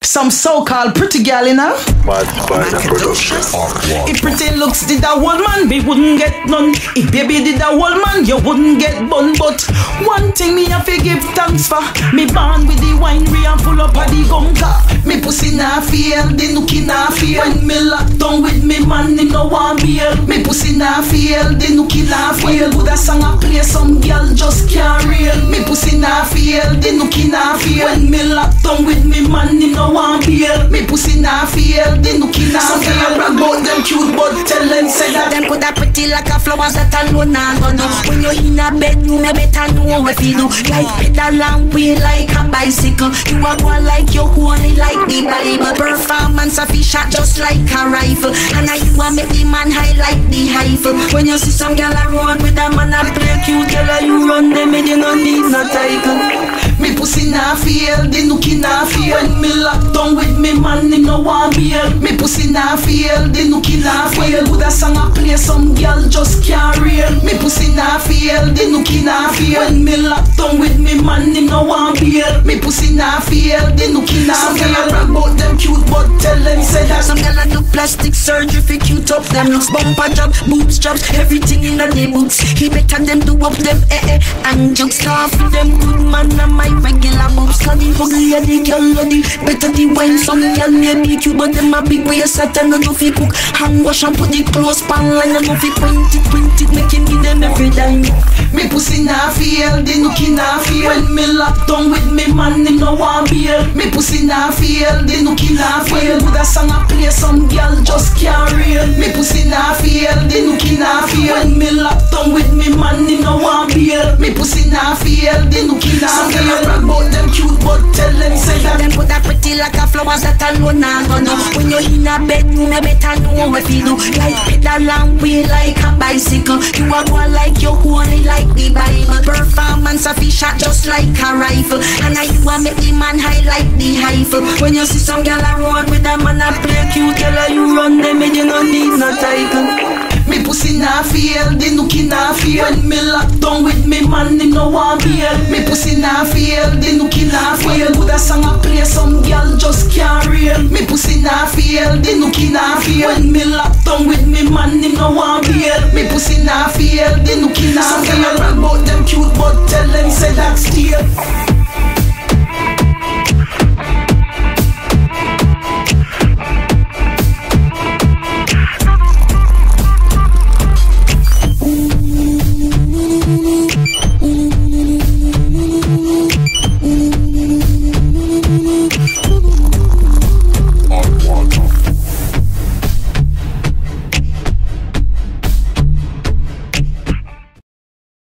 Some so-called pretty gal, you know. Mad Spider Production. If pretty looks did a old man, we wouldn't get none. If baby did a old man, you wouldn't get bun. But one thing me have to give thanks for, me born with the winery and full up of the gunka. Me pussy nah feel, the nookie nah feel. When me lock down with me man, me no one beer. Me pussy nah feel, the nookie nah feel. Good a song I play, some girl just can't reel. Me pussy nah feel, the nookie nah feel. When me lock down with me man, me no one beer. Me pussy nah feel, the nookie nah feel. Some girl brag about them cute, but tell them say that them coulda pretty like a flowers that alone nah go no. When you in a bed, you may better know what you do. Like pedal and wheel like a bicycle. You a go like you only like the Bible. Performance of fish shot just like a rifle. And now you a make the man high like the rifle. When you see some girl around with a man a play cute, girl you run them and you no need no title. Me pussy nah feel, the nookie nah feel. When me lock down with me man, him no want beer. Me pussy nah feel, the nookie nah feel. Good a song I play, some girl just can't reel. Me pussy nah feel, the nookie nah feel. When me lock down with me man, him no want beer. Me pussy nah feel, the nookie nah feel. Some girl brag about them cute, but tell them say that some girl do plastic surgery for cute up them looks. Bumper job, boobs jobs, everything in the boots. He better them do up them and just laugh with them good man and my regular moves. Cause the ugly and the girl and the better the wine. Some girl may be cute, but them a big way Satan and no fi cook. Hand wash and put the clothes pan line and no fi print it, making me them every dime. Me pussy nah feel, the nookie nah feel. When me lock down with me man, him no want beer. Me pussy nah feel, the nookie nah feel. Good a song I play, some girl just can't reel. Me pussy nah feel, the nookie nah feel. When me lock down with me man, him no want beer. Me pussy nah feel, the nookie nah feel. Some girl brag about them cute, but tell them say that them coulda pretty like a flowers that alone nah go no. When you in a bed, you may better know what you do. Like pedal and wheel like a bicycle. You a go like you only like the Bible. Performance of fish shot just like a rifle. And now you a make the man high like the rifle. When you see some girl around with a man a play cute, girl you run them and you no need no title. Me pussy nah feel, the nookie nah feel. When me lock down with me man, him no want beer. Me pussy nah feel, the nookie nah feel. Good a song I play, some girl just can't reel. Me pussy nah feel, the nookie nah feel. When me lock down with me man, him no want beer. Me pussy nah feel, the nookie nah feel. Some girl brag about them cute, but tell them say that still.